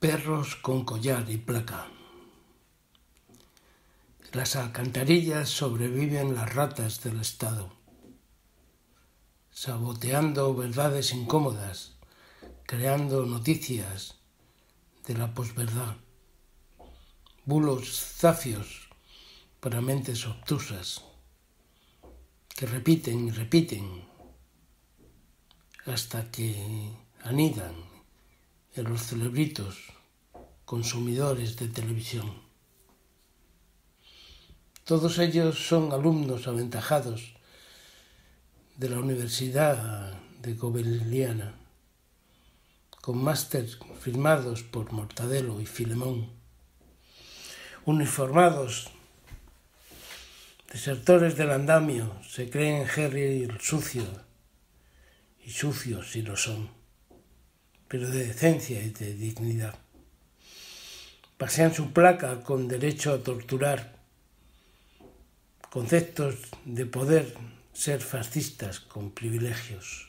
Perros con collar y placa. En las alcantarillas sobreviven las ratas del Estado, saboteando verdades incómodas, creando noticias de la posverdad, bulos zafios para mentes obtusas, que repiten y repiten hasta que anidan en los cerebritos consumidores de televisión. Todos ellos son alumnos aventajados de la Universidad de Gobeliana, con máster firmados por Mortadelo y Filemón, uniformados, desertores del andamio, se creen Harry el sucio, y sucios sí lo son, pero de decencia y de dignidad. Pasean su placa con derecho a torturar, conceptos de poder ser fascistas con privilegios.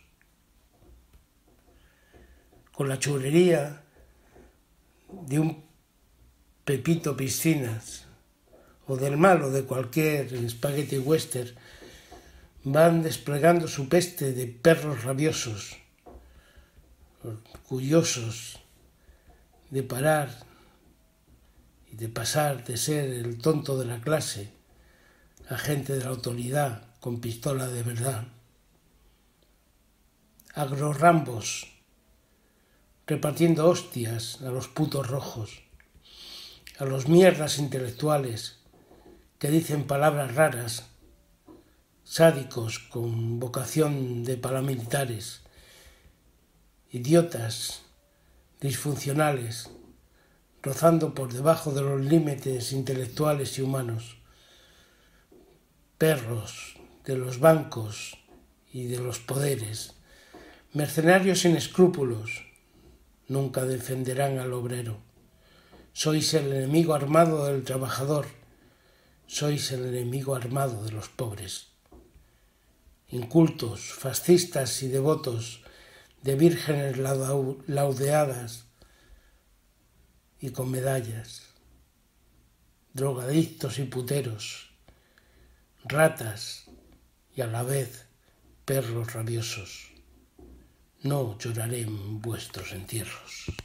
Con la chulería de un Pepito Piscinas o del malo de cualquier spaghetti western, van desplegando su peste de perros rabiosos, orgullosos de parar y de pasar de ser el tonto de la clase, agente de la autoridad con pistola de verdad. Agrorrambos, repartiendo hostias a los putos rojos, a los mierdas intelectuales que dicen palabras raras, sádicos con vocación de paramilitares, idiotas, disfuncionales, rozando por debajo de los límites intelectuales y humanos, perros de los bancos y de los poderes, mercenarios sin escrúpulos, nunca defenderán al obrero. Sois el enemigo armado del trabajador, sois el enemigo armado de los pobres. Incultos, fascistas y devotos de vírgenes laudeadas y con medallas, drogadictos y puteros, ratas y a la vez perros rabiosos. No lloraré en vuestros entierros.